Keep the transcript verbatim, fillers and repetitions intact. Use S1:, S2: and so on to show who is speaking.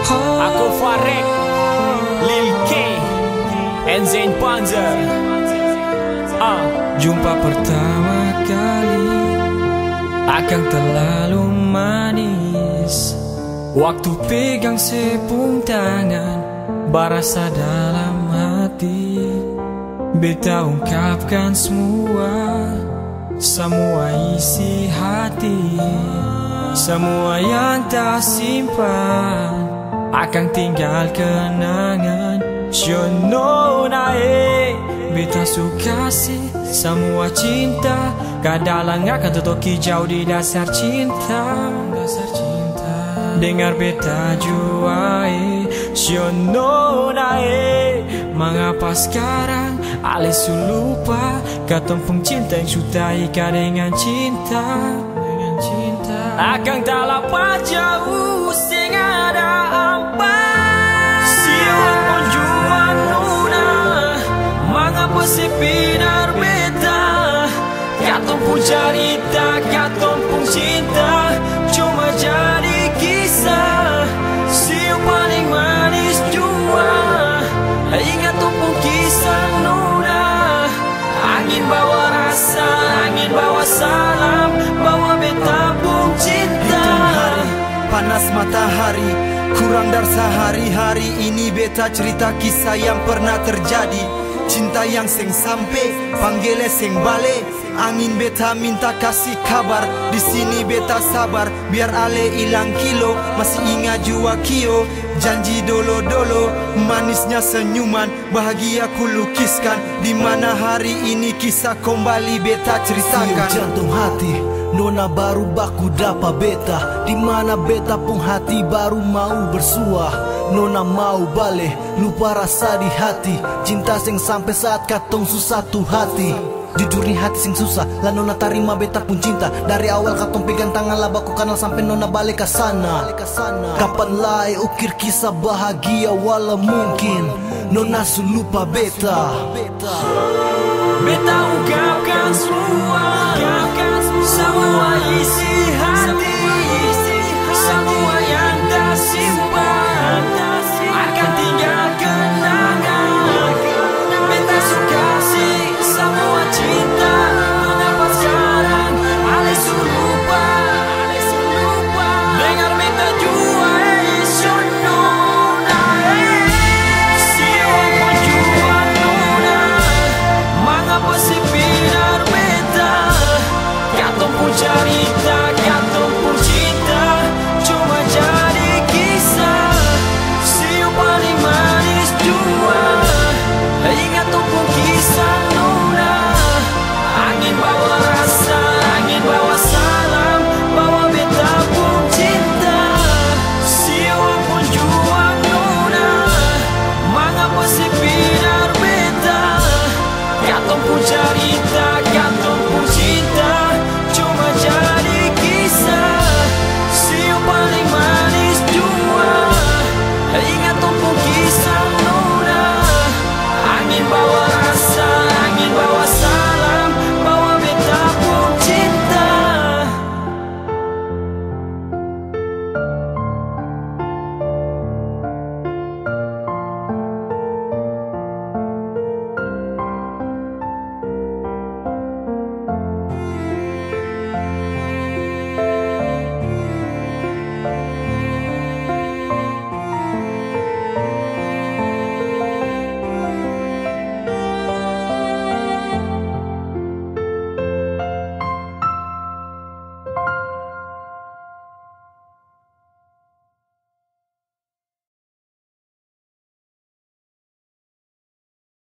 S1: Aku Farid, Lil K, and Zain Panzer. Ah,
S2: Jumpa pertama kali akan terlalu manis. Waktu pegang sepung tangan, berasa dalam hati. Beta ungkapkan semua, semua isi hati. Semua yang tak simpan akan tinggal kenangan. Siono nae, beta suka sih semua cinta. Kadalang akan totoki jauh di dasar cinta. Dasar cinta. Dengar beta juai, siono nae. Mengapa sekarang ale su lupa ketempung cinta yang sudah ikat dengan cinta. Dengan cinta akan tak lapas jauh sing ada apa. Siapa pun juan nuna, mengapa sepinar beta. Katong pun cerita, katong pun cinta, cuma jadi kisah. Siapa paling manis jua, ingat tumpung kisah nuna. Angin bawa rasa, angin bawa salam, bawa beta pun cinta.
S3: Hitung hari, panas matahari, kurang dari sehari. Hari ini beta cerita kisah yang pernah terjadi. Cinta yang seng sampai, panggilnya seng balik. Angin beta minta kasih kabar, di sini beta sabar. Biar ale hilang kilo, masih ingat jua kio. Janji dolo-dolo, manisnya senyuman, bahagia ku lukiskan. Di mana hari ini kisah kembali beta ceritakan.
S4: Jantung hati, nona baru baku dapa beta. Di mana beta pun hati baru mau bersuah. Nona mau balik, lupa rasa di hati. Cinta sing sampai saat katong susah tu hati. Jujur ni hati sing susah, lah nona tarima beta pun cinta. Dari awal katong pegang tangan lah baku kenal sampai nona balik ke sana. Kapan lai ukir kisah bahagia wala mungkin nona su lupa beta.
S2: Beta ungkapkan semua, semua isi hati.